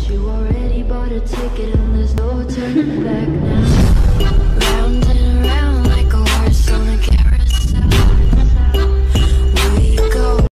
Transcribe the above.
You already bought a ticket and there's no turning back now.